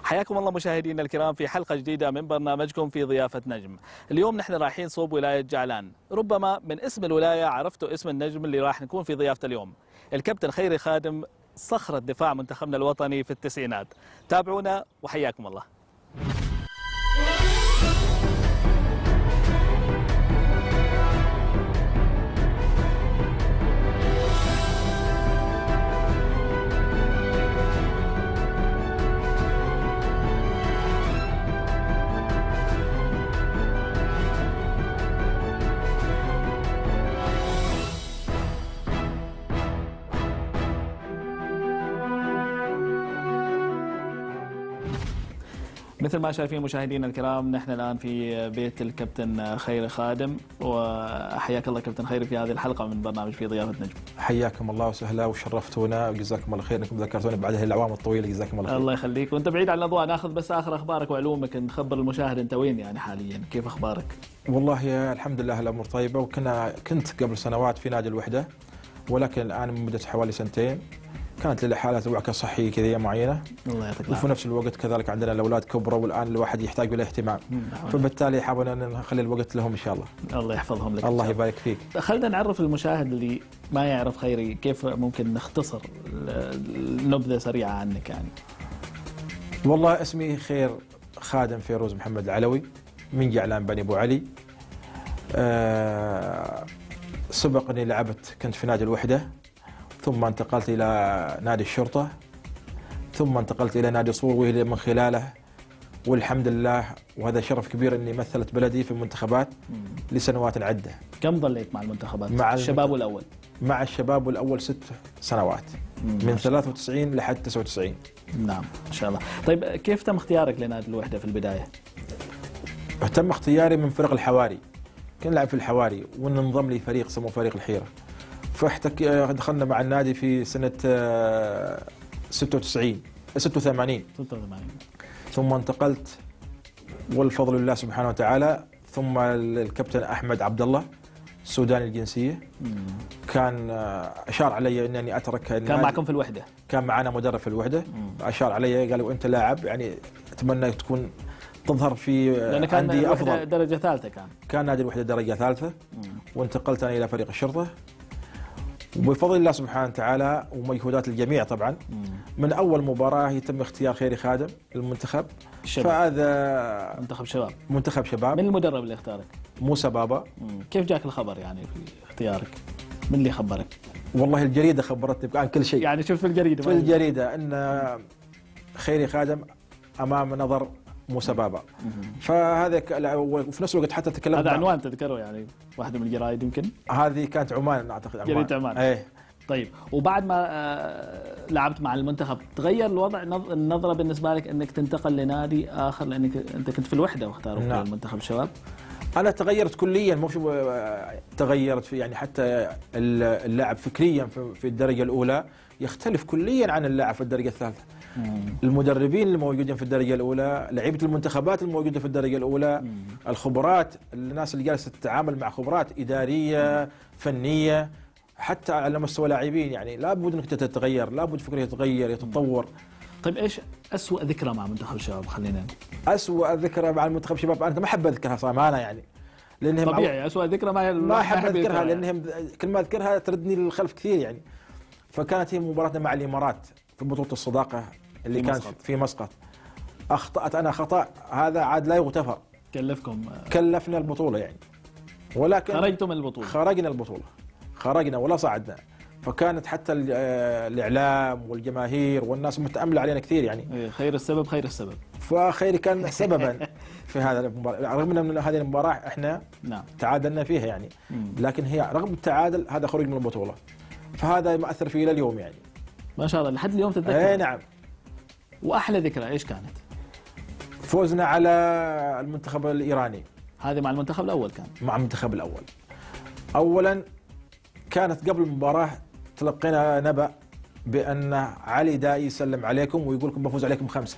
حياكم الله مشاهدينا الكرام في حلقة جديدة من برنامجكم في ضيافة نجم. اليوم نحن رايحين صوب ولاية جعلان. ربما من اسم الولاية عرفتوا اسم النجم اللي راح نكون في ضيافته اليوم، الكابتن خيري خادم، صخرة دفاع منتخبنا الوطني في التسعينات. تابعونا وحياكم الله. مثل ما شايفين مشاهدينا الكرام، نحن الآن في بيت الكابتن خيري خادم، وحياك الله كابتن خيري في هذه الحلقة من برنامج في ضيافة نجم. حياكم الله وسهلا وشرفتونا وجزاكم الله خير انكم ذكرتونا بعد هذه الاعوام الطويله. جزاكم الله خير. الله يخليك، وانت بعيد عن الاضواء، ناخذ بس اخر اخبارك وعلومك، نخبر المشاهد انت وين يعني حاليا، كيف اخبارك؟ والله الحمد لله الامور طيبه، كنت قبل سنوات في نادي الوحده، ولكن الان من مده حوالي سنتين كانت لي حالات وعكه صحيه كذا معينه. الله يعطيك العافيه. وفي نفس الوقت كذلك عندنا الاولاد كبروا والان الواحد يحتاج الى اهتمام، فبالتالي حاولنا ان نخلي الوقت لهم ان شاء الله. الله يحفظهم لك. الله يبارك فيك. خلينا نعرف المشاهد اللي ما يعرف خيري، كيف ممكن نختصر نبذه سريعه عنك يعني؟ والله اسمي خير خادم فيروز محمد العلوي، من جعلان بني ابو علي. سبق اني لعبت، كنت في نادي الوحده، ثم انتقلت إلى نادي الشرطة، ثم انتقلت إلى نادي صور من خلاله، والحمد لله وهذا شرف كبير أني مثلت بلدي في المنتخبات لسنوات عدة. كم ظليت مع المنتخبات؟ مع الشباب والأول؟ مع الشباب والأول 6 سنوات، من 93 لحد 99. نعم ما شاء الله. طيب كيف تم اختيارك لنادي الوحدة في البداية؟ تم اختياري من فرق الحواري، كنا نلعب في الحواري وننضم لي فريق اسمه فريق الحيرة، دخلنا مع النادي في سنة 86 ثم انتقلت والفضل لله سبحانه وتعالى. ثم الكابتن أحمد عبد الله السوداني الجنسية كان أشار علي أنني أترك النادي. كان معكم في الوحدة؟ كان معنا مدرب في الوحدة، أشار علي قال وأنت لاعب يعني أتمنى تكون تظهر في عندي أفضل. درجة ثالثة كان نادي الوحدة درجة ثالثة، وانتقلت أنا إلى فريق الشرطة وبفضل الله سبحانه وتعالى ومجهودات الجميع. طبعا من اول مباراه يتم اختيار خيري خادم للمنتخب الشباب. فهذا منتخب شباب. من المدرب اللي اختارك؟ موسى بابا. كيف جاك الخبر يعني في اختيارك؟ من اللي خبرك؟ والله الجريده خبرتني عن كل شيء. يعني شوف في الجريده؟ في الجريده ان خيري خادم امام نظر موسى بابا. فهذا وفي نفس الوقت حتى تكلمت. هذا عنوان تذكره يعني واحده من الجرايد يمكن؟ هذه كانت عمان اعتقد. جريده عمان. ايه. طيب وبعد ما لعبت مع المنتخب تغير الوضع، النظره بالنسبه لك انك تنتقل لنادي اخر، لانك انت كنت في الوحده واختاروك للمنتخب الشباب؟ انا تغيرت كليا، مو تغيرت في يعني حتى اللاعب فكريا في الدرجه الاولى يختلف كليا عن اللاعب في الدرجه الثالثه. المدربين الموجودين في الدرجه الاولى، لعيبه المنتخبات الموجوده في الدرجه الاولى، الخبرات، الناس اللي جالسه تتعامل مع خبرات اداريه فنيه، حتى على مستوى لاعبين، يعني لابد انك تتغير، لابد فكره يتغير يتطور. طيب ايش اسوء ذكرى مع منتخب الشباب؟ خلينا اسوء ذكرى مع المنتخب الشباب انا ما احب اذكرها صراحه يعني، لانهم طبيعي اسوء ذكرى ما احب اذكرها لانهم كل ما اذكرها تردني للخلف كثير يعني. فكانت هي مباراتنا مع الامارات في بطوله الصداقه اللي كانت في مسقط. اخطات انا خطا هذا عاد لا يغتفر، كلفنا البطوله يعني، ولكن خرجتم البطوله. خرجنا البطوله، خرجنا ولا صعدنا. فكانت حتى الاعلام والجماهير والناس متامله علينا كثير يعني. خير السبب خير السبب، فخيري كان سببا في هذا المباراه، رغم ان هذه المباراه احنا تعادلنا فيها يعني، لكن هي رغم التعادل هذا خروج من البطوله، فهذا مأثر فيه الى اليوم يعني. ما شاء الله لحد اليوم تتذكر؟ اي نعم. واحلى ذكرى ايش كانت؟ فوزنا على المنتخب الايراني. هذه مع المنتخب الاول كان؟ مع المنتخب الاول. اولا كانت قبل المباراه تلقينا نبأ بان علي داي يسلم عليكم ويقول لكم بفوز عليكم 5.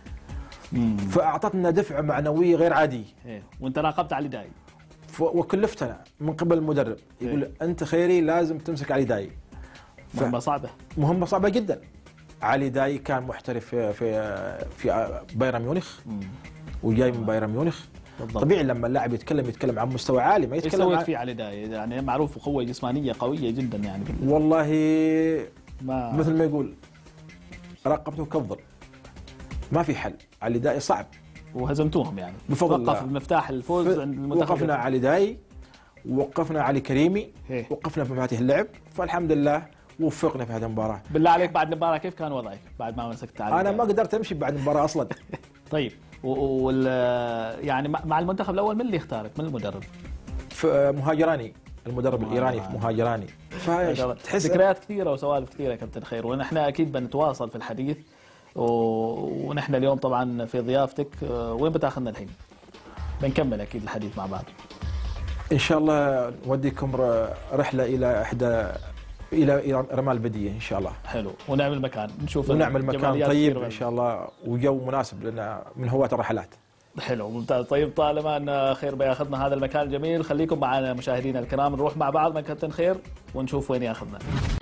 فاعطتنا دفعه معنويه غير عاديه. وانت راقبت علي داي؟ وكلفتنا من قبل المدرب يقول انت خيري لازم تمسك علي داي. مهمة صعبة. مهمة صعبة جدا. علي داي كان محترف في بايرن ميونخ، وجاي من بايرن ميونخ. بالضبط. طبيعي لما اللاعب يتكلم عن مستوى عالي، ما يتكلم ايش سويت فيه علي داي؟ يعني معروف قوه جسمانيه قويه جدا يعني. والله مثل ما يقول رقبته كالظل، ما في حل. علي داي صعب وهزمتوهم يعني بفضل الله. وقف مفتاح الفوز عند المنتخب. وقفنا علي داي، ووقفنا علي كريمي، وقفنا في مفاتيح اللعب، فالحمد لله وفقنا في هذه المباراه. بالله عليك بعد المباراه كيف كان وضعك بعد ما مسكت علي؟ انا ما قدرت امشي بعد المباراه اصلا. طيب يعني مع المنتخب الاول من اللي اختارك؟ من المدرب؟ مهاجراني، المدرب الايراني في مهاجراني. فتحس ذكريات كثيره وسوالف كثيره يا كابتن خير، ونحن اكيد بنتواصل في الحديث. ونحن اليوم طبعا في ضيافتك، وين بتاخذنا الحين؟ بنكمل اكيد الحديث مع بعض ان شاء الله. نوديكم رحله الى رمال بديه ان شاء الله. حلو، ونعمل مكان نشوف، ونعمل مكان طيب ان شاء الله، وجو مناسب لنا من هواة الرحلات. حلو، ممتاز. طيب طالما ان خير بياخذنا هذا المكان الجميل، خليكم معنا مشاهدينا الكرام، نروح مع بعض من كابتن خير ونشوف وين ياخذنا.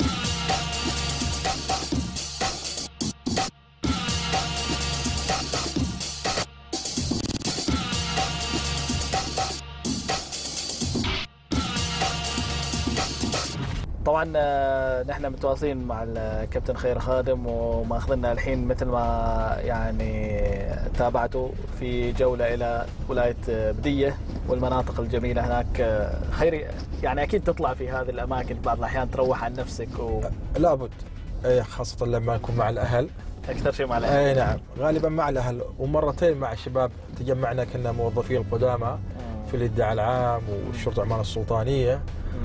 طبعا نحن متواصلين مع الكابتن خير خادم، وماخذنا الحين مثل ما يعني تابعته في جولة إلى ولاية بدية والمناطق الجميلة هناك. خيري يعني أكيد تطلع في هذه الأماكن بعض الأحيان تروح عن نفسك لابد، خاصة لما نكون مع الأهل. أكثر شيء مع الأهل. أي نعم، غالبا مع الأهل، ومرتين مع الشباب تجمعنا، كنا موظفين القدامى في الإدعاء العام والشرطة عمان السلطانية.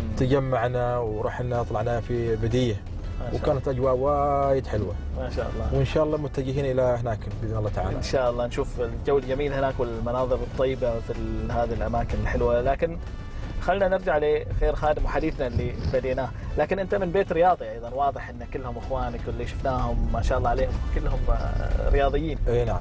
تجمعنا ورحنا طلعنا في بديه، وكانت اجواء وايد حلوه ما شاء الله. وان شاء الله متجهين الى هناك باذن الله تعالى. ان شاء الله نشوف الجو الجميل هناك والمناظر الطيبه في هذه الاماكن الحلوه. لكن خلينا نرجع لخير خادم وحديثنا اللي بديناه. لكن انت من بيت رياضي ايضا، واضح ان كلهم اخوانك واللي شفناهم ما شاء الله عليهم كلهم رياضيين. اي نعم،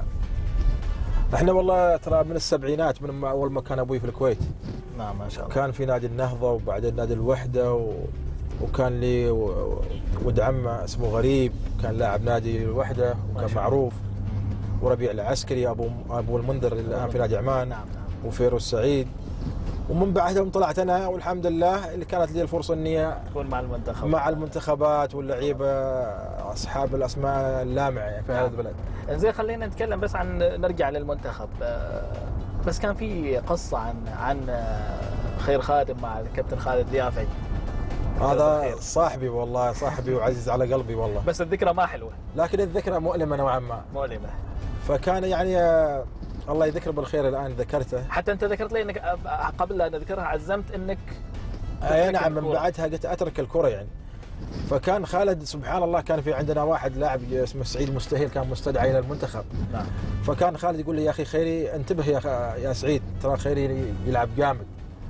احنا والله ترى من السبعينات، من اول ما كان ابوي في الكويت. نعم ما شاء الله. كان في نادي النهضه، وبعدين نادي الوحده، وكان لي ولد عمه اسمه غريب، كان لاعب نادي الوحده وكان معروف. وربيع العسكري ابو المنذر اللي الان في نادي عمان. نعم. وفيروز سعيد. ومن بعدهم طلعت انا، والحمد لله اللي كانت لي الفرصه اني تكون مع المنتخب، مع المنتخبات واللعيبه اصحاب الاسماء اللامعه في هذا البلد. زين، خلينا نتكلم بس عن، نرجع للمنتخب. بس كان في قصه عن خير خادم مع الكابتن خالد اليافعي. هذا صاحبي والله، صاحبي وعزيز على قلبي والله. بس الذكرى ما حلوه. لكن الذكرى مؤلمه نوعا ما. مؤلمه. فكان يعني الله يذكره بالخير الان ذكرته. حتى انت ذكرت لي انك قبل لا نذكرها عزمت انك اي نعم، من بعدها قلت اترك الكره يعني. فكان خالد سبحان الله، كان في عندنا واحد لاعب اسمه سعيد مستهيل كان مستدعى الى المنتخب. نعم. فكان خالد يقول لي يا اخي خيري انتبه يا سعيد، ترى خيري يلعب جامد.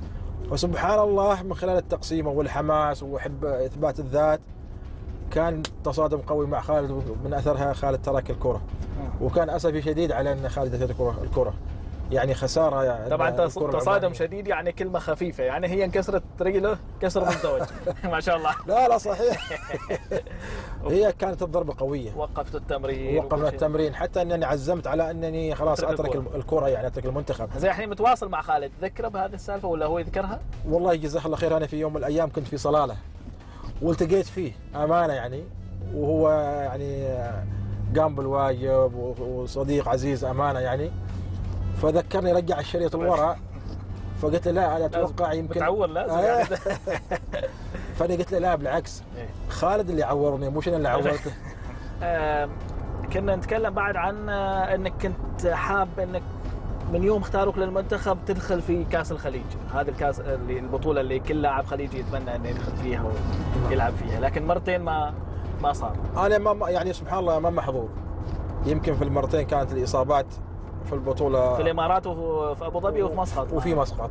وسبحان الله من خلال التقسيمه والحماس وحب اثبات الذات كان تصادم قوي مع خالد، ومن اثرها خالد ترك الكره. وكان اسفي شديد على ان خالد ترك الكره، يعني خساره يعني. طبعا تصادم شديد يعني كلمه خفيفه، يعني هي انكسرت رجله كسر مزدوج. ما شاء الله. لا صحيح. هي كانت الضربه قويه. وقفت التمرين. وقفنا التمرين، حتى انني عزمت على انني خلاص اترك الكره، يعني اترك المنتخب. زين، الحين متواصل مع خالد، تذكره بهذه السالفه ولا هو يذكرها؟ والله جزاه الله خير، انا في يوم من الايام كنت في صلاله والتقيت فيه امانه يعني، وهو يعني قام بالواجب وصديق عزيز امانه يعني. فذكرني رجع الشريط الوراء، فقلت له لا انا اتوقع يمكن متعور لازم. فانا قلت له لا بالعكس، خالد اللي عورني مش انا اللي عورته. كنا نتكلم بعد عن انك كنت حاب انك من يوم اختاروك للمنتخب تدخل في كاس الخليج، هذا الكاس اللي البطوله اللي كل لاعب خليجي يتمنى انه يدخل فيها ويلعب فيها، لكن مرتين ما صار. انا ما يعني سبحان الله ما محظوظ. يمكن في المرتين كانت الاصابات في البطوله في الامارات وفي ابو ظبي وفي مسقط. وفي مسقط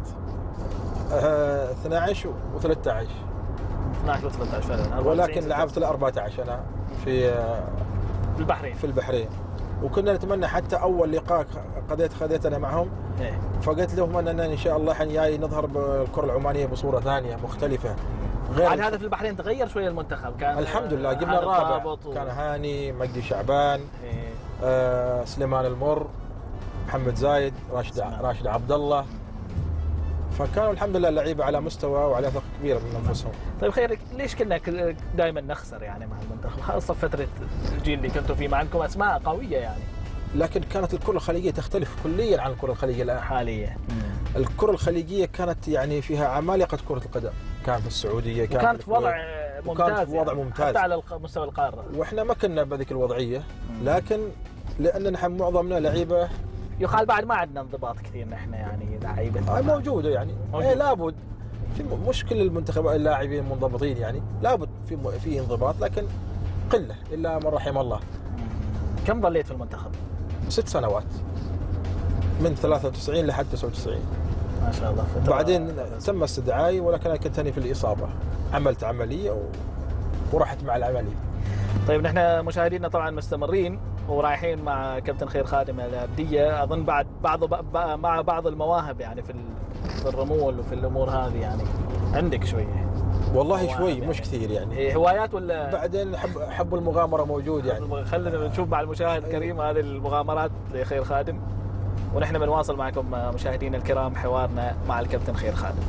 12 و13. 12 و13 فعلا. ولكن لعبت ال 14 انا في البحرين. في البحرين. وكنا نتمنى حتى اول لقاء خذيت انا معهم. فقلت لهم اننا ان شاء الله الحين جاي نظهر بالكره العمانيه بصوره ثانيه مختلفه، بعد هذا في البحرين تغير شويه المنتخب، كان الحمد لله جبنا الرابع، كان هاني، مجدي شعبان، سليمان المر، محمد زايد، راشد عبد الله، فكانوا الحمد لله اللعيبه على مستوى وعلى ثقه كبيره من انفسهم. طيب خير، ليش كنا دائما نخسر يعني مع المنتخب، خاصه فتره الجيل اللي كنتوا فيه، مع انكم اسماء قويه يعني؟ لكن كانت الكره الخليجيه تختلف كليا عن الكره الخليجيه الان حاليا. الكره الخليجيه كانت يعني فيها عمالقه كره القدم، كان في السعوديه، كانت في وضع ممتاز، وكان في وضع ممتاز حتى على مستوى القاره، واحنا ما كنا بهذيك الوضعيه، لكن لان نحن معظمنا لعيبه يقال بعد ما عندنا انضباط كثير نحن يعني لعيبه موجوده يعني لابد في مش كل المنتخبات اللاعبين منضبطين يعني، لابد في انضباط، لكن قله الا من رحم الله. كم ظليت في المنتخب؟ 6 سنوات من 93 لحد 99. ما شاء الله. بعدين تم استدعائي، ولكن انا كنت في الاصابه، عملت عمليه ورحت مع العمليه. طيب نحن مشاهدينا طبعا مستمرين ورايحين مع كابتن خير خادم الابديه، اظن بعد مع بعض المواهب يعني في الرمول وفي الامور هذه يعني عندك شويه؟ والله شوي يعني مش يعني كثير يعني. هوايات ولا بعدين حب المغامره موجود يعني. خلينا نشوف مع المشاهد الكريم هذه المغامرات لخير خادم، ونحن بنواصل معكم مشاهدينا الكرام حوارنا مع الكابتن خير خادم.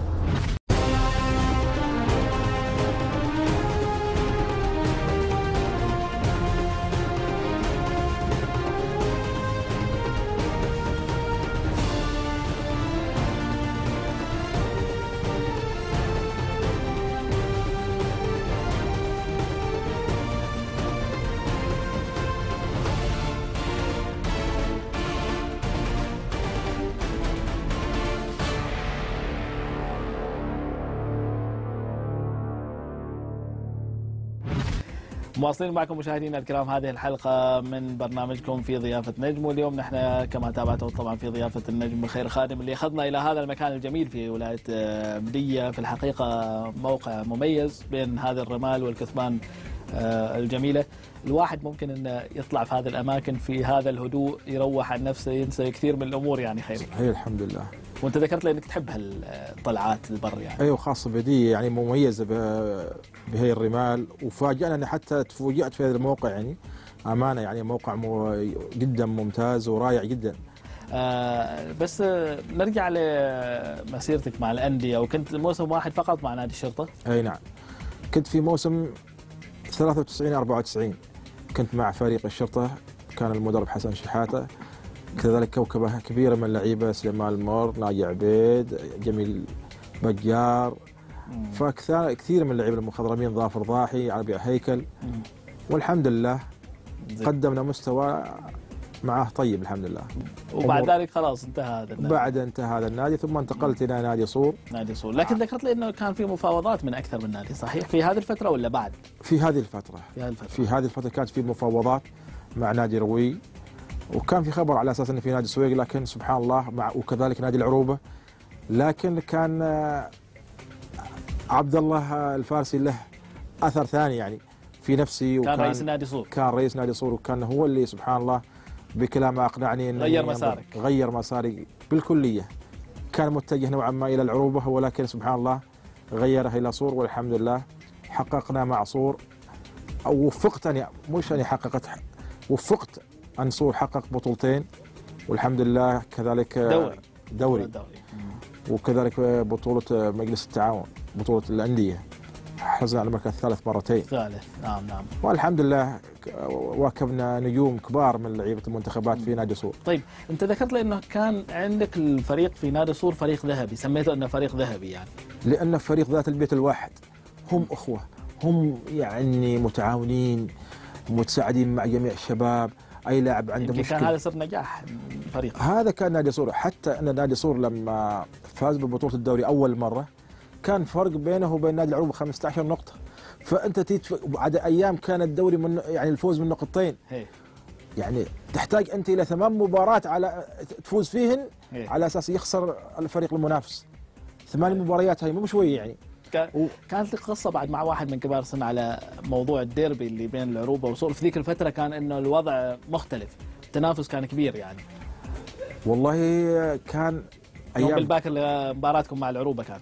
مواصلين معكم مشاهدينا الكرام هذه الحلقة من برنامجكم في ضيافة نجم، واليوم نحن كما تابعتم طبعا في ضيافة النجم خير خادم اللي أخذنا إلى هذا المكان الجميل في ولاية بدية. في الحقيقة موقع مميز بين هذا الرمال والكثبان الجميلة. الواحد ممكن أن يطلع في هذه الأماكن في هذا الهدوء، يروح عن نفسه، ينسى كثير من الأمور يعني خير. هي الحمد لله. وأنت ذكرت لي أنك تحب هالطلعات البر يعني. أيوة، خاصة بدية يعني مميزة بهي الرمال، وفاجأنا أن حتى تفوجئت في هذا الموقع يعني، أمانة يعني موقع جدا ممتاز ورائع جدا. بس نرجع لمسيرتك مع الأندية، وكنت موسم واحد فقط مع نادي الشرطة؟ أي نعم، كنت في موسم 93-94 كنت مع فريق الشرطة، كان المدرب حسن شحاتة، كذلك كوكبة كبيرة من اللعيبة، سليمان المر، ناجي عبيد، جميل بجار، فكثير من اللعيبة المخضرمين، ظافر ضاحي، عربي هيكل، والحمد لله قدمنا مستوى معه طيب الحمد لله. وبعد ذلك خلاص انتهى هذا النادي. بعد انتهى هذا النادي ثم انتقلت الى نادي صور. نادي صور، لكن ذكرت لي انه كان في مفاوضات من اكثر من نادي، صحيح؟ في هذه الفترة ولا بعد؟ في هذه الفترة. في هذه الفترة كانت في مفاوضات مع نادي روي، وكان في خبر على اساس انه في نادي سويق، لكن سبحان الله وكذلك نادي العروبة، لكن كان عبد الله الفارسي له اثر ثاني يعني في نفسي، كان رئيس نادي صور. كان رئيس نادي صور، وكان هو اللي سبحان الله بكلامه اقنعني انه غير مساري بالكليه. كان متجه نوعا ما الى العروبه، ولكن سبحان الله غيره الى صور، والحمد لله حققنا مع صور، او وفقت اني مش اني وفقت ان صور حقق بطولتين، والحمد لله كذلك دوري. وكذلك بطوله مجلس التعاون، بطوله الانديه، حصلنا على المركز الثالث مرتين. نعم. والحمد لله واكبنا نجوم كبار من لعيبه المنتخبات في نادي صور. طيب انت ذكرت لي انه كان عندك الفريق في نادي صور فريق ذهبي، سميته انه فريق ذهبي يعني لان فريق ذات البيت الواحد، هم اخوه، هم يعني متعاونين متساعدين مع جميع الشباب، اي لاعب عنده مشكله. كان هذا سر نجاح الفريق. هذا كان نادي صور، حتى ان نادي صور لما فاز ببطوله الدوري اول مره كان فرق بينه وبين نادي العروبه 15 نقطه، فانت بعد ايام كان الدوري من يعني الفوز من نقطتين، يعني تحتاج انت الى 8 مباريات على تفوز فيهن على اساس يخسر الفريق المنافس. 8 مباريات هاي مو شويه يعني. كانت لك قصه بعد مع واحد من كبار السن على موضوع الديربي اللي بين العروبه وصور، في ذيك الفتره كان انه الوضع مختلف، التنافس كان كبير يعني. والله كان ايام بالباكر مباراتكم مع العروبه كانت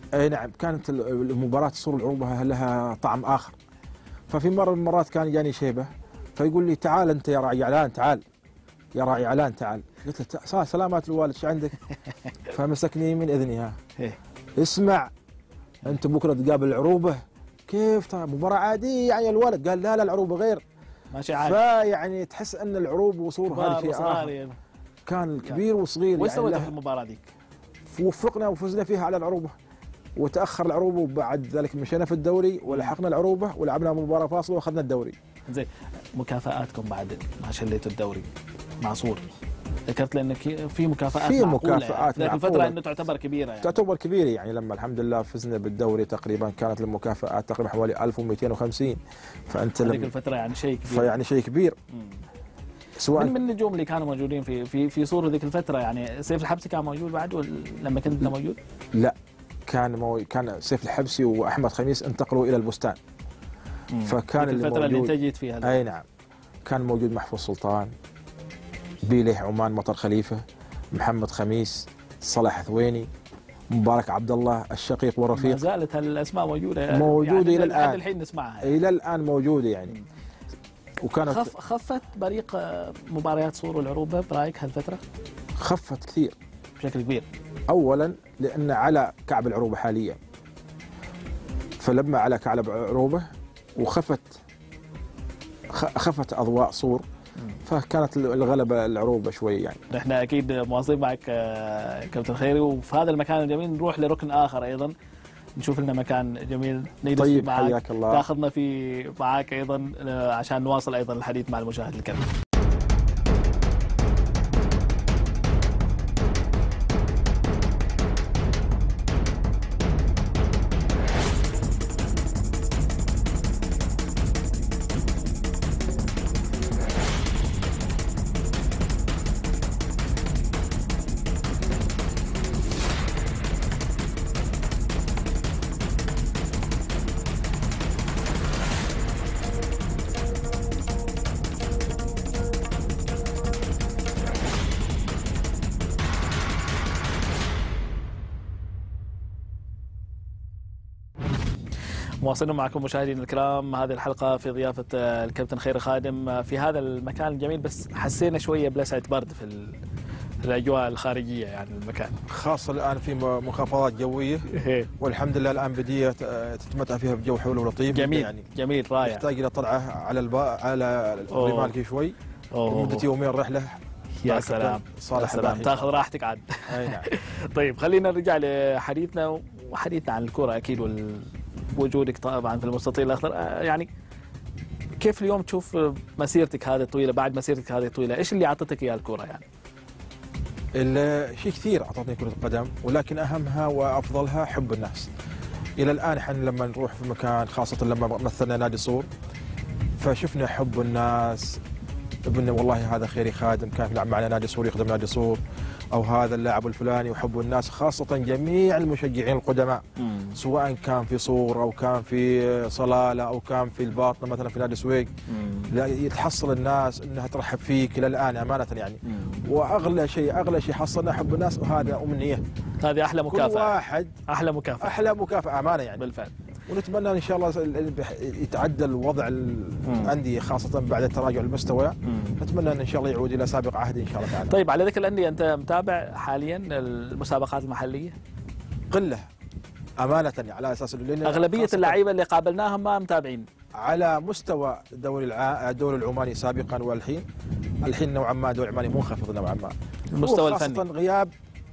اي نعم، كانت المباراة صور العروبة لها طعم آخر. ففي مرة من المرات كان جاني شيبة فيقول لي تعال أنت يا راعي علان، تعال يا راعي علان تعال. قلت له سلامات الوالد شو عندك؟ فمسكني من إذني، ها اسمع أنت بكرة تقابل العروبة. كيف؟ طيب مباراة عادية يعني الولد. قال لا العروبة غير، ماشي عادي. فيعني تحس أن العروب وصور هذا شيء آخر يعني. كان كبير وصغير. وش يعني سويتوا في المباراة ذيك؟ وفقنا وفزنا فيها على العروبة، وتأخر العروبة وبعد ذلك مشينا في الدوري ولحقنا العروبة ولعبنا مباراة فاصلة واخذنا الدوري. زين، مكافآتكم بعد ما شليتوا الدوري مع صور، ذكرت لي انك في مكافآت في معقولة مكافآت يعني. معقولة. الفترة انه تعتبر كبيرة يعني. تعتبر كبيرة يعني. لما الحمد لله فزنا بالدوري تقريبا كانت المكافآت تقريبا حوالي 1250. فأنت هذيك الفترة يعني شيء كبير. فيعني شيء كبير. سواء من النجوم اللي كانوا موجودين في صور ذيك الفترة، يعني سيف الحبسي كان موجود بعد لما كنت موجود؟ لا، كان سيف الحبسي وأحمد خميس انتقلوا إلى البستان. فكان الفترة اللي انت جيت فيها. اي نعم، كان موجود محفوظ سلطان، بيليه عمان، مطر خليفة، محمد خميس، صلاح ثويني، مبارك عبد الله الشقيق والرفيق. ما زالت هالاسماء موجودة يعني الى الان، الحين نسمعها الى الان موجودة يعني. وكانت خفت بريق مباريات صور والعروبة برايك هالفترة؟ خفت كثير بشكل كبير. اولا لان على كعب العروبة حاليا، فلما على كعب العروبة وخفت اضواء صور فكانت الغلبة العروبة شوي يعني. نحن اكيد مواصلين معك كابتن خيري، وفي هذا المكان الجميل نروح لركن اخر ايضا، نشوف لنا مكان جميل نجلس طيب معك. حياك الله. تاخذنا معك ايضا عشان نواصل ايضا الحديث مع المشاهد الكريم. مواصلين معكم مشاهدينا الكرام هذه الحلقة في ضيافة الكابتن خيري خادم في هذا المكان الجميل، بس حسينا شوية بلسعة برد في الأجواء الخارجية يعني المكان، خاصة الآن في منخفضات جوية والحمد لله الآن بدية تتمتع فيها بجو حلو ولطيف جميل يعني. جميل رائع. يحتاج إلى طلعة على على الرمال شوي لمدة يومين رحلة. يا سلام يا سلام، تاخذ راحتك عاد. اي نعم. طيب خلينا نرجع لحديثنا وحديثنا عن الكرة أكيد ووجودك طبعا في المستطيل الأخضر. يعني كيف اليوم تشوف مسيرتك هذه الطويلة؟ بعد مسيرتك هذه الطويلة ايش اللي اعطتك اياه الكرة يعني؟ شيء كثير اعطتني كرة القدم، ولكن اهمها وافضلها حب الناس. الى الان احنا لما نروح في مكان، خاصة لما مثلنا نادي صور، فشفنا حب الناس، قلنا والله هذا خيري خادم كان يلعب معنا نادي صور يخدم نادي صور، او هذا اللاعب الفلاني، وحب الناس خاصة جميع المشجعين القدماء سواء كان في صور او كان في صلالة او كان في الباطنة مثلا في نادي سويق. لا يتحصل الناس انها ترحب فيك الى الان امانة يعني. واغلى شيء حصلنا حب الناس، وهذا امنية. هذه احلى مكافأة. كل واحد احلى مكافأة. احلى مكافأة امانة يعني. بالفعل. ونتمنى ان شاء الله يتعدل وضع الانديه خاصه بعد تراجع المستوى. نتمنى ان شاء الله يعود الى سابق عهد ان شاء الله تعالى. طيب على ذكر الانديه، انت متابع حاليا المسابقات المحليه؟ قله امانه على اساس اغلبيه اللعيبه اللي قابلناهم ما متابعين على مستوى الدوري العماني سابقا، والحين نوعا ما الدوري العماني منخفض نوعا ما المستوى الفني، خاصه غياب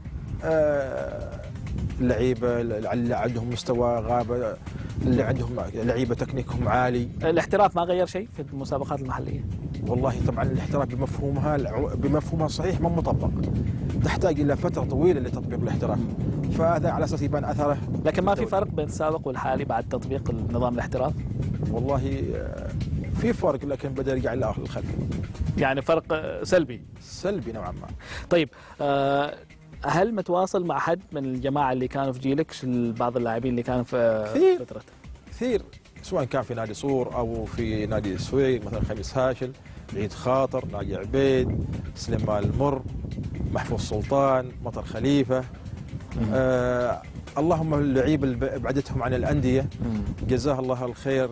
اللعيبه اللي عندهم مستوى، غاب اللي عندهم لعيبه تكنيكهم عالي. الاحتراف ما غير شيء في المسابقات المحليه؟ والله طبعا الاحتراف بمفهومها صحيح ما مطبق، تحتاج الى فتره طويله لتطبيق الاحتراف، فهذا على اساس يبان اثره. لكن ما في فرق بين السابق والحالي بعد تطبيق نظام الاحتراف؟ والله في فرق، لكن بدا يرجع للخلف. يعني فرق سلبي نوعا ما. طيب هل متواصل مع حد من الجماعه اللي كانوا في جيلك، بعض اللاعبين اللي كانوا في فترة؟ كثير، سواء كان في نادي صور او في نادي سويق مثلا خميس هاشل، عيد خاطر، ناجي عبيد، سليمان المر، محفوظ سلطان، مطر خليفه. اللهم اللعيبه اللي ابعدتهم عن الانديه جزاه الله الخير،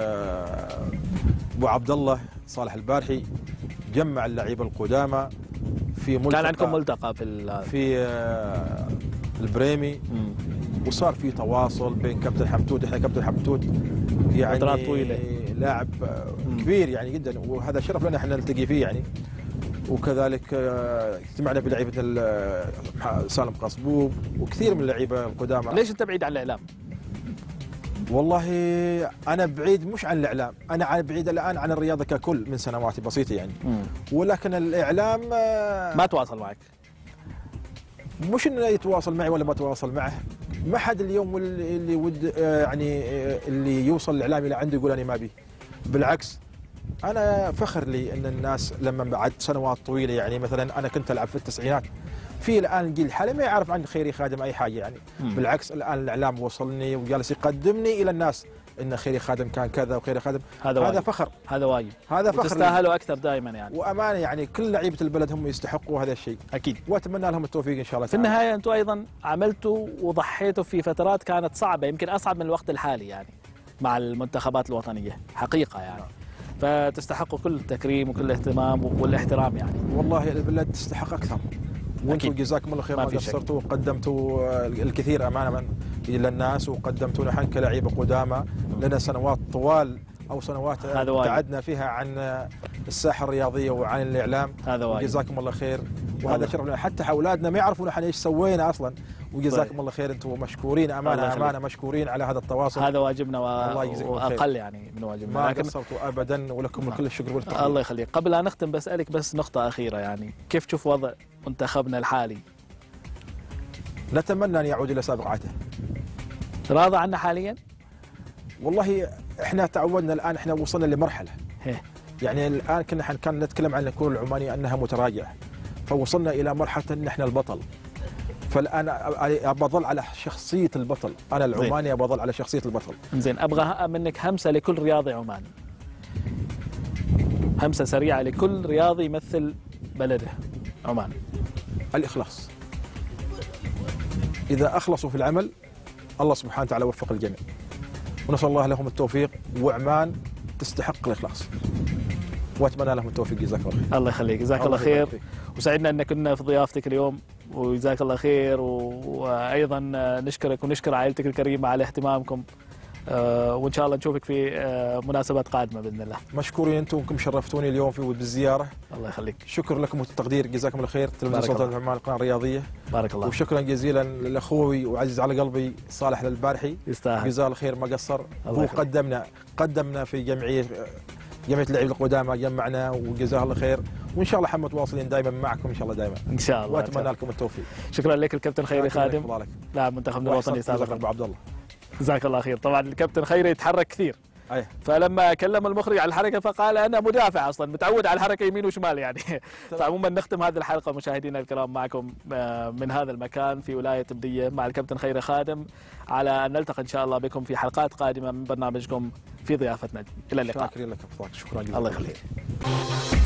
ابو عبد الله صالح البارحي جمع اللعيبه القدامى في ملتقى، كان عندكم ملتقى في البريمي، وصار في تواصل بين كابتن حمدود. احنا كابتن حمدود يعني فترات طويله لاعب كبير يعني جدا، وهذا شرف لنا احنا نلتقي فيه يعني. وكذلك اجتمعنا بلعيبه سالم قصبوب وكثير من اللعيبه القدامى. ليش انت بعيد عن الاعلام؟ والله انا بعيد مش عن الاعلام، انا بعيد الان عن الرياضه ككل من سنوات بسيطه يعني. ولكن الاعلام ما تواصل معك؟ مش انه يتواصل معي ولا ما تواصل معه، ما حد اليوم اللي ود يعني اللي يوصل الاعلام الى عندي يقول انا ما بي. بالعكس انا فخر لي ان الناس لما بعد سنوات طويله يعني مثلا انا كنت العب في التسعينات، في الان الجيل الحالي ما يعرف عن خيري خادم اي حاجه يعني. بالعكس الان الاعلام وصلني وجالس يقدمني الى الناس ان خيري خادم كان كذا وخيري خادم. هذا فخر، هذا واجب، هذا فخر، تستاهلوا اكثر دائما يعني. وامانه يعني كل لعيبه البلد هم يستحقوا هذا الشيء اكيد، واتمنى لهم التوفيق ان شاء الله في النهايه انتم ايضا عملتوا وضحيتوا في فترات كانت صعبه، يمكن اصعب من الوقت الحالي يعني مع المنتخبات الوطنيه حقيقه يعني. فتستحقوا كل التكريم وكل الاهتمام والاحترام يعني. والله البلد تستحق اكثر، وانتم جزاكم الله خير ما قصرتوا وقدمتوا الكثير امانه الى الناس، وقدمتوا نحن كلاعيبه قدامى لنا سنوات طوال او سنوات ابتعدنا فيها عن الساحه الرياضيه وعن الاعلام. هذا واجب، جزاكم الله خير، وهذا شرف لنا. حتى اولادنا ما يعرفون نحن ايش سوينا اصلا، وجزاكم الله خير، انتم مشكورين امانه مشكورين على هذا التواصل. هذا واجبنا واقل يعني من واجبنا، ما قصرتوا ابدا ولكم كل الشكر والتقدير. الله يخليك. قبل لا نختم بسالك بس نقطه اخيره، يعني كيف تشوف وضع منتخبنا الحالي؟ نتمنى ان يعود الى سابق عهده. راضى عنه حاليا؟ والله احنا تعودنا الان، احنا وصلنا لمرحله يعني الان كان نتكلم عن الكره العمانيه انها متراجعه، فوصلنا الى مرحله ان احنا البطل. فالان بظل على شخصيه البطل، انا العماني بظل على شخصيه البطل. زين، ابغى منك همسه لكل رياضي عماني، همسه سريعه لكل رياضي يمثل بلده عمان. الاخلاص، اذا اخلصوا في العمل الله سبحانه وتعالى وفق الجميع، ونسال الله لهم التوفيق، وعمان تستحق الاخلاص، واتمنى لهم التوفيق. جزاك الله خير. الله يخليك، جزاك الله خير، وسعدنا ان كنا في ضيافتك اليوم، وجزاك الله خير. وايضا نشكرك ونشكر عائلتك الكريمه على اهتمامكم، وان شاء الله نشوفك في مناسبات قادمه باذن الله. مشكورين انتم شرفتوني اليوم بالزياره. الله يخليك. شكر لكم والتقدير، جزاكم الله خير. تلفزيون سلطنة عمان القناه الرياضيه. بارك الله. وشكرا جزيلا لاخوي وعزيز على قلبي صالح البارحي، يستاهل، جزاه الله خير ما قصر. هو قدمنا في جمعيه اللعيبه القدامى، جمعنا وجزاه الله خير، وان شاء الله حمد واصلين دائما معكم ان شاء الله دايما ان شاء الله، واتمنى لكم التوفيق. شكرا لك الكابتن خيري خادم لاعب منتخبنا الوطني سابقا. ابو عبد الله، جزاك الله خير. طبعا الكابتن خيري يتحرك كثير، فلما كلم المخرج على الحركه فقال انا مدافع اصلا، متعود على الحركه يمين وشمال يعني. فعموما نختم هذه الحلقه مشاهدينا الكرام معكم من هذا المكان في ولايه بديه مع الكابتن خيري خادم، على ان نلتقي ان شاء الله بكم في حلقات قادمه من برنامجكم في ضيافه نجم. الى اللقاء. شكرا لك، شكرا جزيلا. الله يخليك.